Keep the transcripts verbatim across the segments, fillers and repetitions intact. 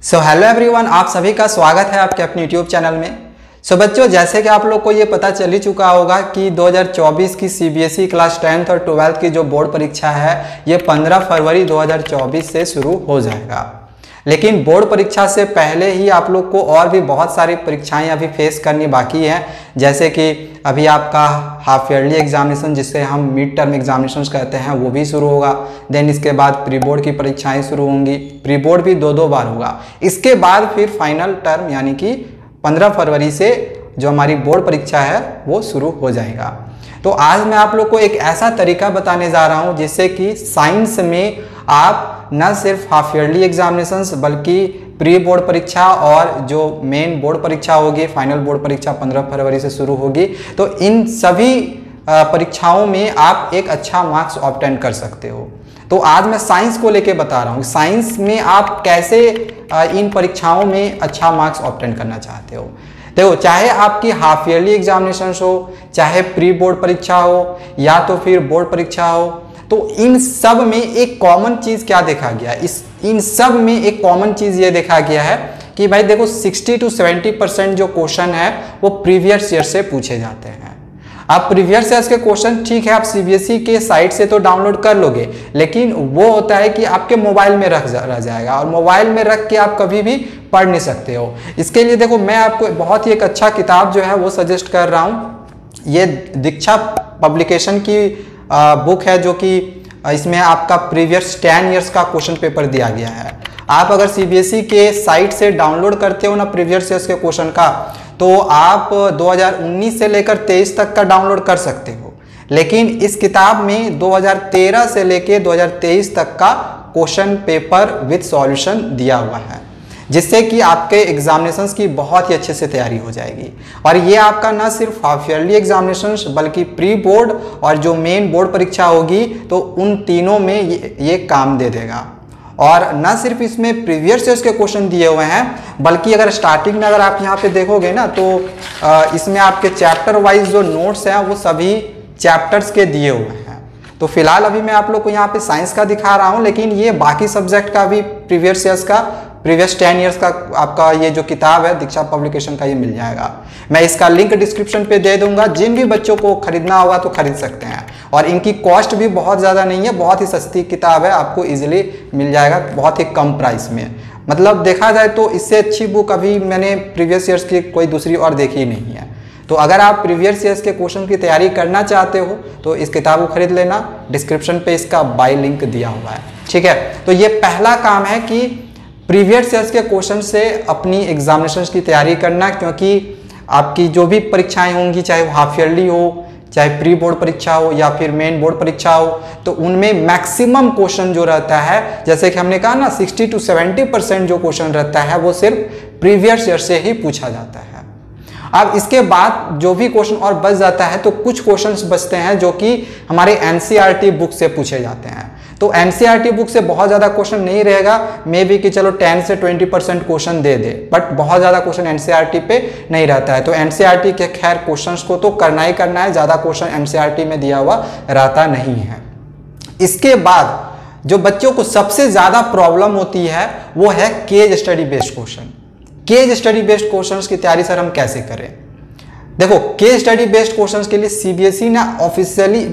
So hello everyone, आप सभी का स्वागत है आपके अपने यूट्यूब चैनल में। सो so, बच्चों, जैसे कि आप लोग को ये पता चल ही चुका होगा कि दो हज़ार चौबीस की सीबीएसई क्लास टेंथ और ट्वेल्थ की जो बोर्ड परीक्षा है ये पंद्रह फरवरी दो हज़ार चौबीस से शुरू हो जाएगा। लेकिन बोर्ड परीक्षा से पहले ही आप लोग को और भी बहुत सारी परीक्षाएं अभी फेस करनी बाकी हैं, जैसे कि अभी आपका हाफ ईयरली एग्जामिनेशन जिसे हम मिड टर्म एग्जामिनेशन कहते हैं वो भी शुरू होगा। देन इसके बाद प्री बोर्ड की परीक्षाएं शुरू होंगी, प्री बोर्ड भी दो दो बार होगा। इसके बाद फिर फाइनल टर्म यानी कि पंद्रह फरवरी से जो हमारी बोर्ड परीक्षा है वो शुरू हो जाएगा। तो आज मैं आप लोग को एक ऐसा तरीका बताने जा रहा हूँ जिससे कि साइंस में आप न सिर्फ हाफ ईयरली एग्जामिनेशंस बल्कि प्री बोर्ड परीक्षा और जो मेन बोर्ड परीक्षा होगी, फाइनल बोर्ड परीक्षा पंद्रह फरवरी से शुरू होगी, तो इन सभी परीक्षाओं में आप एक अच्छा मार्क्स ऑब्टेन कर सकते हो। तो आज मैं साइंस को लेके बता रहा हूँ, साइंस में आप कैसे इन परीक्षाओं में अच्छा मार्क्स ऑब्टेन करना चाहते हो। देखो, चाहे आपकी हाफ ईयरली एग्जामिनेशन हो, चाहे प्री बोर्ड परीक्षा हो या तो फिर बोर्ड परीक्षा हो, तो इन सब में एक कॉमन चीज क्या देखा गया, इस इन सब में एक कॉमन चीज ये देखा गया है कि भाई देखो साठ टू सत्तर परसेंट जो क्वेश्चन है वो प्रीवियस ईयर से पूछे जाते हैं। अब प्रीवियस ईयर के क्वेश्चन ठीक है आप सीबीएसई के साइट से तो डाउनलोड कर लोगे, लेकिन वो होता है कि आपके मोबाइल में रख जा, रह जाएगा और मोबाइल में रख के आप कभी भी पढ़ नहीं सकते हो। इसके लिए देखो मैं आपको बहुत ही एक अच्छा किताब जो है वो सजेस्ट कर रहा हूँ। ये दीक्षा पब्लिकेशन की बुक है जो कि इसमें आपका प्रीवियस टेन इयर्स का क्वेश्चन पेपर दिया गया है। आप अगर सीबीएसई के साइट से डाउनलोड करते हो ना प्रीवियस ईयर्स के क्वेश्चन का, तो आप दो हज़ार उन्नीस से लेकर तेईस तक का डाउनलोड कर सकते हो। लेकिन इस किताब में दो हज़ार तेरह से लेकर दो हज़ार तेईस तक का क्वेश्चन पेपर विद सॉल्यूशन दिया हुआ है, जिससे कि आपके एग्जामिनेशंस की बहुत ही अच्छे से तैयारी हो जाएगी। और ये आपका ना सिर्फ हाफ ईयरली एग्जामिनेशंस बल्कि प्री बोर्ड और जो मेन बोर्ड परीक्षा होगी तो उन तीनों में ये, ये काम दे देगा। और ना सिर्फ इसमें प्रीवियस ईयर्स के क्वेश्चन दिए हुए हैं, बल्कि अगर स्टार्टिंग में अगर आप यहाँ पे देखोगे ना तो इसमें आपके चैप्टर वाइज जो नोट्स हैं वो सभी चैप्टर्स के दिए हुए हैं। तो फिलहाल अभी मैं आप लोग को यहाँ पे साइंस का दिखा रहा हूँ, लेकिन ये बाकी सब्जेक्ट का भी प्रीवियस ईयर्स का प्रीवियस टेन इयर्स का आपका ये जो किताब है दीक्षा पब्लिकेशन का ये मिल जाएगा। मैं इसका लिंक डिस्क्रिप्शन पे दे दूंगा, जिन भी बच्चों को खरीदना होगा तो खरीद सकते हैं। और इनकी कॉस्ट भी बहुत ज़्यादा नहीं है, बहुत ही सस्ती किताब है, आपको इजीली मिल जाएगा बहुत ही कम प्राइस में। मतलब देखा जाए तो इससे अच्छी बुक अभी मैंने प्रीवियस ईयर्स की कोई दूसरी और देखी ही नहीं है। तो अगर आप प्रीवियस ईयर्स के क्वेश्चन की तैयारी करना चाहते हो तो इस किताब को खरीद लेना, डिस्क्रिप्शन पे इसका बाय लिंक दिया हुआ है, ठीक है। तो ये पहला काम है कि प्रीवियस ईयर्स के क्वेश्चन से अपनी एग्जामिनेशंस की तैयारी करना, क्योंकि आपकी जो भी परीक्षाएं होंगी, चाहे वो हाफ ईयरली हो, चाहे प्री बोर्ड परीक्षा हो या फिर मेन बोर्ड परीक्षा हो, तो उनमें मैक्सिमम क्वेश्चन जो रहता है, जैसे कि हमने कहा ना साठ टू सत्तर परसेंट जो क्वेश्चन रहता है वो सिर्फ प्रीवियस ईयर से ही पूछा जाता है। अब इसके बाद जो भी क्वेश्चन और बच जाता है तो कुछ क्वेश्चंस बचते हैं जो कि हमारे एनसीईआरटी बुक से पूछे जाते हैं। तो एनसीईआरटी बुक से बहुत ज़्यादा क्वेश्चन नहीं रहेगा, मे बी कि चलो टेन से ट्वेंटी परसेंट क्वेश्चन दे दे, बट बहुत ज़्यादा क्वेश्चन एनसीईआरटी पे नहीं रहता है। तो एनसीईआरटी के खैर क्वेश्चंस को तो करना ही करना है, ज़्यादा क्वेश्चन एनसीईआरटी में दिया हुआ रहता नहीं है। इसके बाद जो बच्चों को सबसे ज़्यादा प्रॉब्लम होती है वो है case study based question. Case study based questions की तैयारी सर हम कैसे करें? देखो, केस स्टडी बेस्ड क्वेश्चंस के लिए सीबीएसई ना ऑफिशियली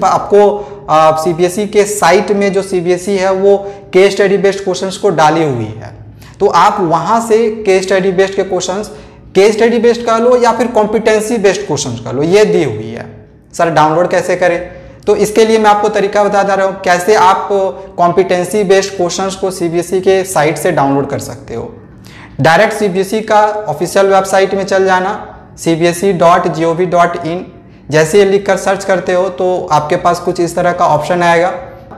आपको सीबीएसई के साइट में जो सीबीएसई है वो केस स्टडी बेस्ड क्वेश्चंस को डाली हुई है। तो आप वहां से केस स्टडी बेस्ड के क्वेश्चंस, केस स्टडी बेस्ड कर लो या फिर कॉम्पिटेंसी बेस्ड क्वेश्चंस कर लो, ये दी हुई है। सर डाउनलोड कैसे करें? तो इसके लिए मैं आपको तरीका बता दे रहा हूँ कैसे आप कॉम्पिटेंसी बेस्ड क्वेश्चंस को सीबीएसई के साइट से डाउनलोड कर सकते हो। डायरेक्ट सीबीएसई का ऑफिशियल वेबसाइट में चल जाना, C B S E dot G O V dot in. जैसे ये लिख कर सर्च करते हो तो आपके पास कुछ इस तरह का ऑप्शन आएगा।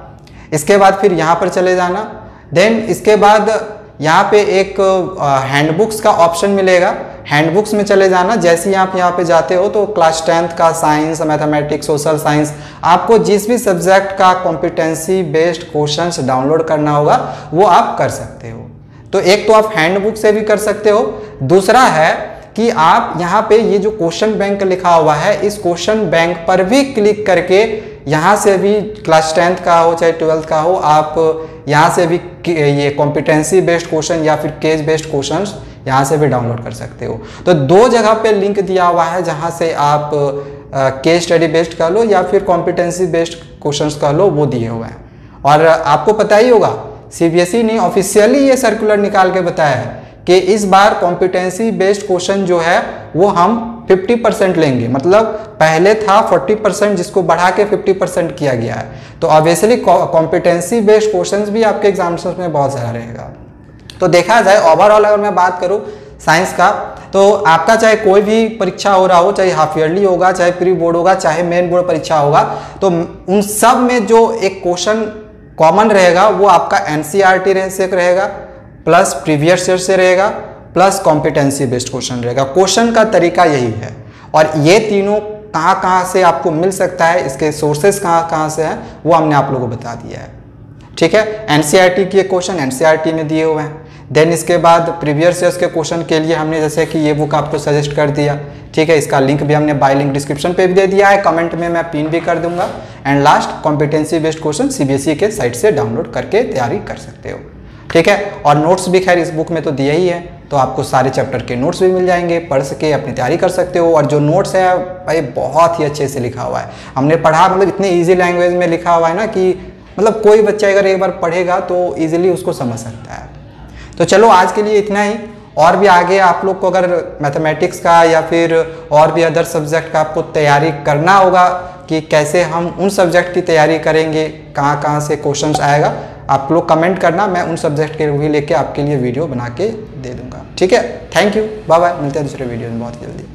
इसके बाद फिर यहाँ पर चले जाना। देन इसके बाद यहाँ पे एक हैंडबुक्स का ऑप्शन मिलेगा, हैंडबुक्स में चले जाना। जैसे ही आप यहाँ पे जाते हो तो क्लास टेंथ का साइंस, मैथमेटिक्स, सोशल साइंस, आपको जिस भी सब्जेक्ट का कॉम्पिटेंसी बेस्ड क्वेश्चंस डाउनलोड करना होगा वो आप कर सकते हो। तो एक तो आप हैंडबुक से भी कर सकते हो, दूसरा है कि आप यहाँ पे ये जो क्वेश्चन बैंक लिखा हुआ है इस क्वेश्चन बैंक पर भी क्लिक करके यहाँ से भी क्लास टेंथ का हो चाहे ट्वेल्थ का हो, आप यहाँ से भी ये कॉम्पिटेंसी बेस्ड क्वेश्चन या फिर केस बेस्ड क्वेश्चंस यहाँ से भी डाउनलोड कर सकते हो। तो दो जगह पे लिंक दिया हुआ है जहाँ से आप केस स्टडी बेस्ड कर लो या फिर कॉम्पिटेंसी बेस्ड क्वेश्चंस कर लो, वो दिए हुए हैं। और आपको पता ही होगा सीबीएसई ने ऑफिशियली ये सर्कुलर निकाल के बताया है कि इस बार कॉम्पिटेंसी बेस्ड क्वेश्चन जो है वो हम पचास परसेंट लेंगे, मतलब पहले था चालीस परसेंट जिसको बढ़ा के पचास परसेंट किया गया है। तो ऑब्वियसली कॉम्पिटेंसी बेस्ड क्वेश्चंस भी आपके एग्जामिनेशन में बहुत ज़्यादा रहेगा। तो देखा जाए ओवरऑल अगर मैं बात करूं साइंस का, तो आपका चाहे कोई भी परीक्षा हो रहा हो, चाहे हाफ ईयरली होगा, चाहे प्री बोर्ड होगा, चाहे मेन बोर्ड परीक्षा होगा, तो उन सब में जो एक क्वेश्चन कॉमन रहेगा वो आपका एनसीईआरटी से रहेगा, प्लस प्रीवियस ईयर से रहेगा, प्लस कॉम्पिटेंसी बेस्ड क्वेश्चन रहेगा। क्वेश्चन का तरीका यही है। और ये तीनों कहाँ कहाँ से आपको मिल सकता है, इसके सोर्सेस कहाँ कहाँ से हैं, वो हमने आप लोगों को बता दिया है। ठीक है, एनसीईआरटी के क्वेश्चन एनसीईआरटी में दिए हुए हैं। देन इसके बाद प्रीवियस ईयर्स के क्वेश्चन के लिए हमने जैसे कि ये बुक आपको सजेस्ट कर दिया। ठीक है, इसका लिंक भी हमने बाय लिंक डिस्क्रिप्शन पे भी दे दिया है, कमेंट में मैं पिन भी कर दूंगा। And last competency based question CBSE के साइट से डाउनलोड करके तैयारी कर सकते हो। ठीक है, और नोट्स भी खैर इस बुक में तो दिए ही है, तो आपको सारे चैप्टर के नोट्स भी मिल जाएंगे, पढ़ सके अपनी तैयारी कर सकते हो। और जो नोट्स है भाई बहुत ही अच्छे से लिखा हुआ है, हमने पढ़ा, मतलब इतने ईजी लैंग्वेज में लिखा हुआ है ना कि मतलब कोई बच्चा अगर एक बार पढ़ेगा तो ईजिली उसको समझ सकता है। तो चलो आज के लिए इतना ही। और भी आगे आप लोग को अगर मैथमेटिक्स का या फिर और भी अदर सब्जेक्ट का आपको तैयारी करना होगा कि कैसे हम उन सब्जेक्ट की तैयारी करेंगे, कहाँ कहाँ से क्वेश्चंस आएगा, आप लोग कमेंट करना, मैं उन सब्जेक्ट के भी लेके आपके लिए वीडियो बना के दे दूंगा। ठीक है, थैंक यू, बाय बाय, मिलते हैं दूसरे वीडियो में बहुत जल्दी।